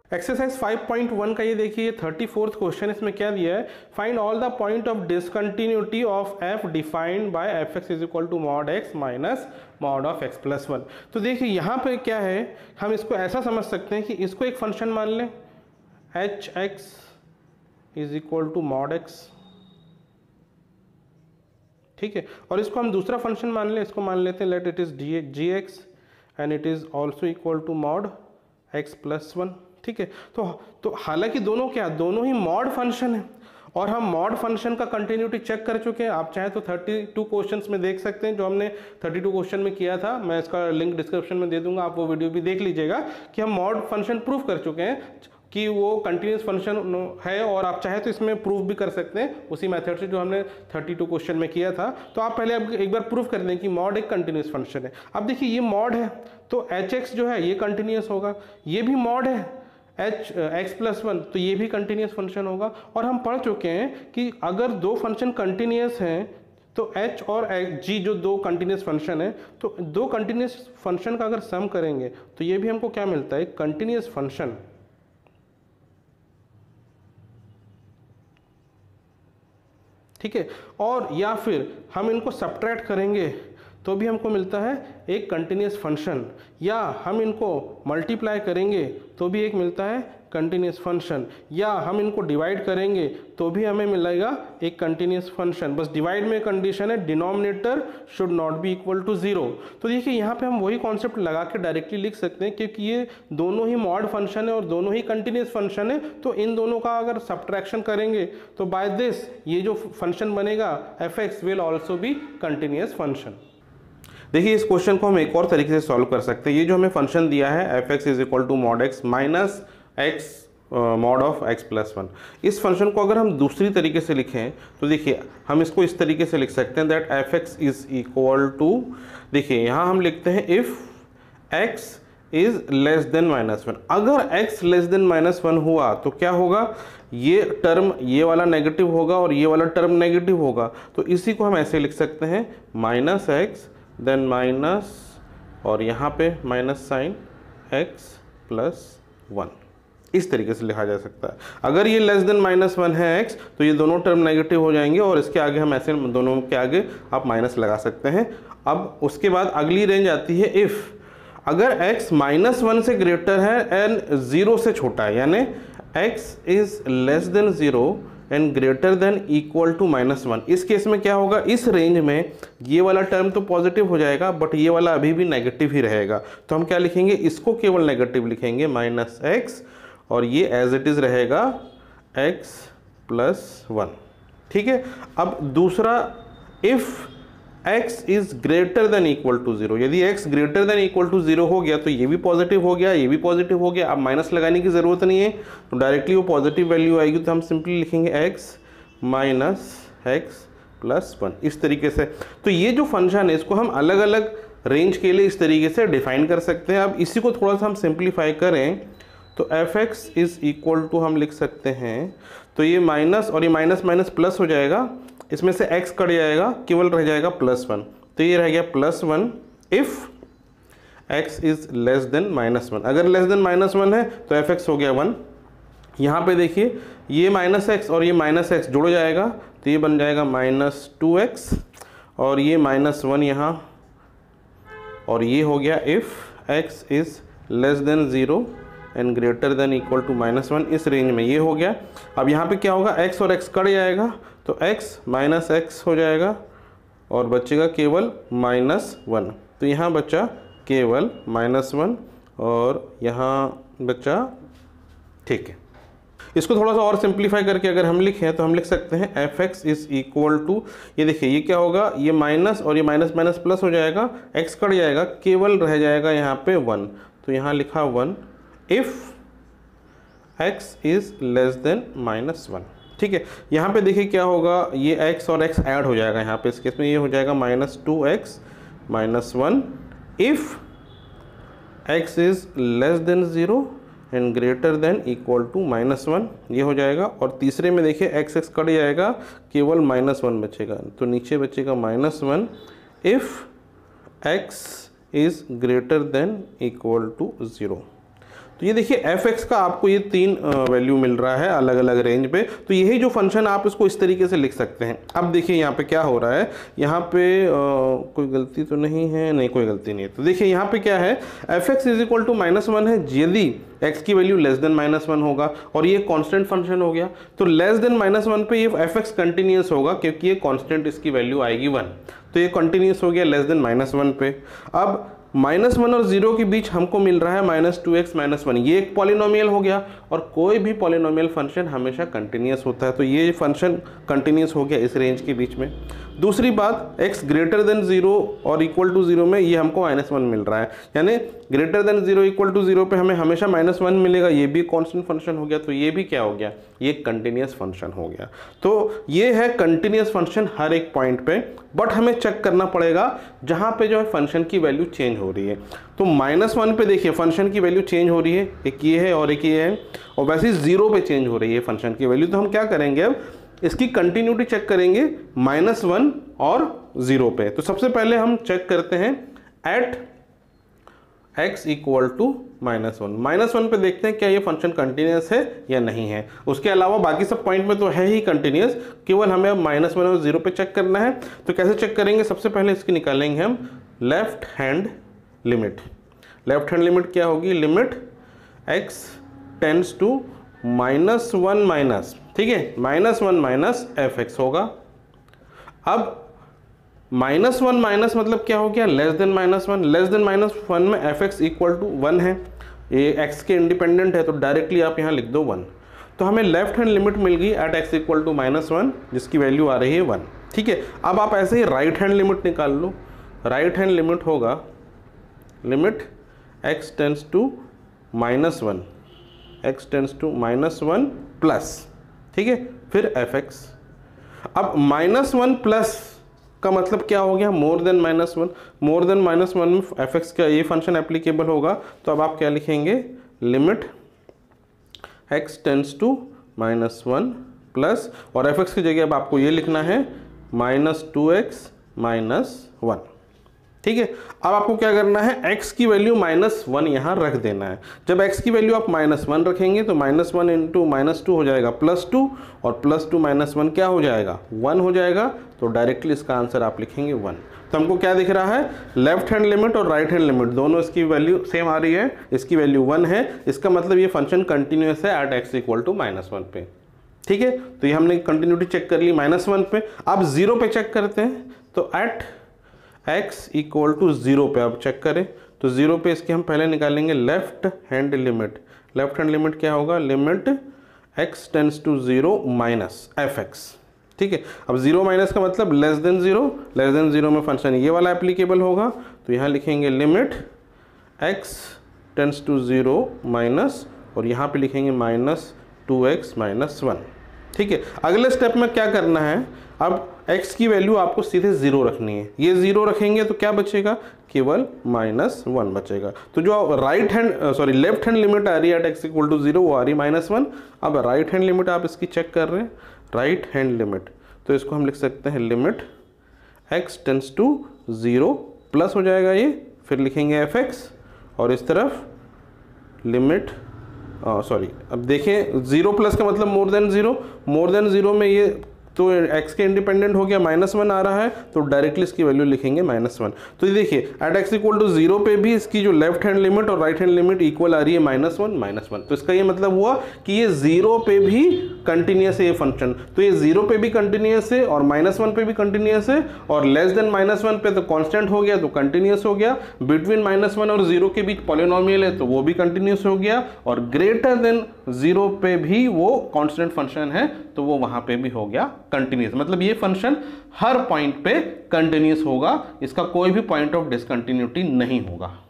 Exercise 5.1 का ये देखिए 34th क्वेश्चन, इसमें क्या दिया है, find all the point of discontinuity of f defined by f x is equal to mod x minus mod of x plus one. तो देखिए यहाँ पे क्या है, हम इसको ऐसा समझ सकते हैं कि इसको एक फंक्शन मान लें h x is equal to mod x, ठीक है, और इसको हम दूसरा फंक्शन मान लें, इसको मान लेते हैं let it is g x and it is also equal to mod x plus one, ठीक है। तो हालांकि दोनों क्या, दोनों ही मॉड फंक्शन है और हम मॉड फंक्शन का कंटिन्यूटी चेक कर चुके हैं। आप चाहे तो 32 क्वेश्चंस में देख सकते हैं जो हमने 32 क्वेश्चन में किया था, मैं इसका लिंक डिस्क्रिप्शन में दे दूंगा, आप वो वीडियो भी देख लीजिएगा कि हम मॉड फंक्शन प्रूफ कर चुके हैं कि वो कंटिन्यूस फंक्शन है, और आप चाहे तो इसमें प्रूफ भी कर सकते हैं उसी मेथड से जो हमने 32 क्वेश्चन में किया था। तो आप पहले अब एक बार प्रूफ कर दें कि मॉड एक कंटिन्यूस फंक्शन है। अब देखिए ये मॉड है तो एच एक्स जो है ये कंटिन्यूस होगा, ये भी मॉड है एच एक्स प्लस वन, तो ये भी कंटिन्यूस फंक्शन होगा। और हम पढ़ चुके हैं कि अगर दो फंक्शन कंटिन्यूस हैं तो h और g जो दो कंटिन्यूस फंक्शन है, तो दो कंटिन्यूस फंक्शन का अगर सम करेंगे तो ये भी हमको क्या मिलता है, कंटिन्यूस फंक्शन। ठीक है, और या फिर हम इनको सब्ट्रैक्ट करेंगे तो भी हमको मिलता है एक कंटिन्यूस फंक्शन, या हम इनको मल्टीप्लाई करेंगे तो भी एक मिलता है कंटिन्यूस फंक्शन, या हम इनको डिवाइड करेंगे तो भी हमें मिलेगा एक कंटिन्यूस फंक्शन। बस डिवाइड में कंडीशन है denominator should not be equal to zero. तो देखिए यहाँ पे हम वही कॉन्सेप्ट लगा के डायरेक्टली लिख सकते हैं, क्योंकि ये दोनों ही मॉड फंक्शन है और दोनों ही कंटिन्यूस फंक्शन है, तो इन दोनों का अगर सब्ट्रैक्शन करेंगे तो बाय दिस ये जो फंक्शन बनेगा f x will also be continuous function. देखिए इस क्वेश्चन को हम एक और तरीके से सॉल्व कर सकते हैं। ये जो हमें फंक्शन दिया है f x is equal to mod x minus x mod of x plus one, इस फंक्शन को अगर हम दूसरी तरीके से लिखें तो देखिए हम इसको इस तरीके से लिख सकते हैं that f x is equal to, देखिए यहाँ हम लिखते हैं if x is less than minus one. अगर x less than minus one हुआ तो क्या होगा, ये टर्म ये वाला नेगेटिव होगा और ये वाला टर्म नेगेटिव होगा, तो इसी को हम ऐसे लिख सकते हैं माइनस एक्स देन माइनस और यहाँ पे minus sign x plus one, इस तरीके से लिखा जा सकता है। अगर ये लेस देन माइनस वन है एक्स तो ये दोनों टर्म नेगेटिव हो जाएंगे और इसके आगे हम ऐसे दोनों के आगे आप माइनस लगा सकते हैं। अब उसके बाद अगली रेंज आती है इफ़ अगर x माइनस वन से ग्रेटर है एंड जीरो से छोटा है, यानी x is less than zero and greater than equal to minus one. इस केस में क्या होगा, इस रेंज में ये वाला टर्म तो पॉजिटिव हो जाएगा बट ये वाला अभी भी नेगेटिव ही रहेगा, तो हम क्या लिखेंगे, इसको केवल नेगेटिव लिखेंगे माइनस एक्स और ये एज इट इज रहेगा x प्लस वन। ठीक है, अब दूसरा if x is greater than equal to zero, यदि x greater than equal to zero हो गया तो ये भी पॉजिटिव हो गया, ये भी पॉजिटिव हो गया, अब माइनस लगाने की जरूरत नहीं है तो डायरेक्टली वो पॉजिटिव वैल्यू आएगी, तो हम सिंपली लिखेंगे x minus x plus one, इस तरीके से। तो ये जो फंक्शन है इसको हम अलग अलग रेंज के लिए इस तरीके से डिफाइन कर सकते हैं। अब इसी को थोड़ा सा हम सिंप्लीफाई करें तो f x is equal to हम लिख सकते हैं, तो ये माइनस और ये माइनस माइनस प्लस हो जाएगा, इसमें से x कट जाएगा, केवल रह जाएगा प्लस वन, तो ये रह गया plus one if x is less than minus one. अगर लेस देन माइनस वन है तो एफ एक्स हो गया वन। यहाँ पे देखिए ये माइनस एक्स और ये माइनस एक्स जुड़ जाएगा तो ये बन जाएगा माइनस टू एक्स और ये माइनस वन यहाँ, और ये हो गया if x is less than zero and greater than equal to minus one, इस रेंज में ये हो गया। अब यहाँ पे क्या होगा, x और x कट जाएगा तो x माइनस एक्स हो जाएगा और बचेगा केवल माइनस वन, तो यहाँ बचा केवल माइनस वन और यहाँ बचा, ठीक है। इसको थोड़ा सा और सिंप्लीफाई करके अगर हम लिखें तो हम लिख सकते हैं f x is equal to, ये देखिए ये क्या होगा, ये माइनस और ये माइनस माइनस प्लस हो जाएगा, x कट जाएगा, केवल रह जाएगा यहाँ पे वन, तो यहाँ लिखा one if x is less than minus one. ठीक है, यहाँ पे देखिए क्या होगा, ये x और x ऐड हो जाएगा यहाँ पे, इस केस में ये हो जाएगा minus two x minus one if x is less than zero and greater than equal to minus one, ये हो जाएगा। और तीसरे में देखिए x x कट जाएगा, केवल माइनस वन बचेगा, तो नीचे बचेगा minus one if x is greater than equal to zero. तो ये देखिए fx का आपको ये 3 वैल्यू मिल रहा है अलग अलग रेंज पे। तो यही जो फंक्शन आप इसको इस तरीके से लिख सकते हैं। अब देखिए यहाँ पे क्या हो रहा है, यहाँ पे कोई गलती तो नहीं है, नहीं कोई गलती नहीं है। तो देखिए यहाँ पे क्या है, fx इज इक्वल टू -1 है यदि x की वैल्यू लेस देन -1 होगा, और ये कांस्टेंट फंक्शन हो गया। तो लेस देन -1 पे ये fx कंटिन्यूस होगा क्योंकि ये कांस्टेंट इसकी वैल्यू आएगी 1, तो ये कंटिन्यूस हो गया लेस देन -1 पे। अब -1 और 0 के बीच हमको मिल रहा है -2x -1, ये एक पॉलिनोमियल हो गया, और कोई भी पॉलिनोमियल फंक्शन हमेशा कंटिन्यूस होता है, तो ये फंक्शन कंटिन्यूस हो गया इस रेंज के बीच में। दूसरी बात, x ग्रेटर देन 0 और इक्वल टू 0 में ये हमको -1 मिल रहा है, यानी ग्रेटर देन 0 इक्वल टू 0 पे हमें हमेशा -1 मिलेगा, ये भी कांस्टेंट फंक्शन हो गया, तो ये भी क्या हो गया, ये कंटिन्यूस फंक्शन हो गया। तो ये है कंटिन्यूस फंक्शन हर एक पॉइंट पे, बट हमें चेक करना पड़ेगा जहाँ पे जो है फंक्शन की वैल्यू चेंज हो रही है। तो -1 पे देखिए फंक्शन की वैल्यू चेंज हो रही है, एक ये है और एक ये है, और वैसे 0 पे चेंज हो रही है फंक्शन की वैल्यू। तो हम क्या करेंगे, अब इसकी कंटिन्यूटी चेक करेंगे -1 और 0 पे। तो सबसे पहले हम चेक करते हैं एट x इक्वल टू -1 पे देखते हैं क्या ये फंक्शन कंटिन्यूस है या नहीं है। उसके अलावा बाकी सब पॉइंट में तो है ही कंटिन्यूस, केवल हमें अब -1 और 0 पे चेक करना है। तो कैसे चेक करेंगे, सबसे पहले इसकी निकालेंगे हम left hand limit. Left hand limit क्या होगी, limit x tends to -1 minus, ठीक है, -1 माइनस fx होगा। अब -1 माइनस मतलब क्या हो गया, लेस देन -1, लेस देन -1 में fx इक्वल टू 1 है, ये x के इंडिपेंडेंट है, तो डायरेक्टली आप यहाँ लिख दो 1। तो हमें लेफ्ट हैंड लिमिट मिल गई एट x इक्वल टू -1, जिसकी वैल्यू आ रही है 1, ठीक है। अब आप ऐसे ही राइट हैंड लिमिट निकाल लो। राइट हैंड लिमिट होगा limit x tends to -1, x tends to -1 plus, ठीक है, फिर fx। अब -1 प्लस का मतलब क्या हो गया, मोर देन -1, मोर देन -1 में fx का ये फंक्शन एप्लीकेबल होगा। तो अब आप क्या लिखेंगे, limit x tends to -1 plus, और fx की जगह अब आपको ये लिखना है -2x -1, ठीक है। अब आपको क्या करना है, x की वैल्यू -1 यहाँ रख देना है। जब x की वैल्यू आप -1 रखेंगे तो -1 इंटू -2 हो जाएगा +2, और +2 -1 क्या हो जाएगा, 1 हो जाएगा। तो डायरेक्टली इसका आंसर आप लिखेंगे 1। तो हमको क्या दिख रहा है, लेफ्ट हैंड लिमिट और राइट हैंड लिमिट दोनों इसकी वैल्यू सेम आ रही है, इसकी वैल्यू 1 है, इसका मतलब ये फंक्शन कंटिन्यूस है एट x इक्वल टू -1 पे, ठीक है। तो ये हमने कंटिन्यूटी चेक कर ली -1 पे। अब 0 पे चेक करते हैं, तो एट x इक्वल टू 0 पे अब चेक करें, तो 0 पे इसके हम पहले निकालेंगे left hand limit. Left hand limit क्या होगा, limit x tends to 0 minus fx, ठीक है। अब 0 माइनस का मतलब लेस देन 0, लेस देन 0 में फंक्शन ये वाला एप्लीकेबल होगा। तो यहाँ लिखेंगे limit x tends to 0 minus, और यहाँ पे लिखेंगे -2x -1, ठीक है। अगले स्टेप में क्या करना है, अब x की वैल्यू आपको सीधे 0 रखनी है। ये 0 रखेंगे तो क्या बचेगा, केवल -1 बचेगा। तो जो लेफ्ट हैंड लिमिट आ रही है एट x इक्वल टू 0 वो आ रही है -1। अब राइट हैंड लिमिट आप इसकी चेक कर रहे हैं, राइट हैंड लिमिट, तो इसको हम लिख सकते हैं limit x tends to 0 plus हो जाएगा ये, फिर लिखेंगे fx, और इस तरफ लिमिट अब देखें 0 प्लस का मतलब मोर देन 0, मोर देन 0 में ये तो x के इंडिपेंडेंट हो गया, -1 आ रहा है, तो डायरेक्टली इसकी वैल्यू लिखेंगे -1। तो ये देखिए एट x इक्वल टू 0 पे भी इसकी जो लेफ्ट हैंड लिमिट और राइट हैंड लिमिट इक्वल आ रही है -1। तो इसका ये मतलब हुआ कि ये 0 पे भी कंटिन्यूस है ये फंक्शन। तो ये 0 पे भी कंटिन्यूस है, और -1 पे भी कंटिन्यूस है, और लेस देन -1 पे तो कांस्टेंट हो गया, तो कंटिन्यूस हो गया। बिटवीन -1 और 0 के बीच पॉलिनोमियल है, तो वो भी कंटिन्यूस हो गया, और ग्रेटर देन 0 पे भी वो कांस्टेंट फंक्शन है, तो वो वहां पे भी हो गया कंटिन्यूस। मतलब ये फंक्शन हर पॉइंट पे कंटिन्यूस होगा, इसका कोई भी पॉइंट ऑफ डिसकंटिन्यूटी नहीं होगा।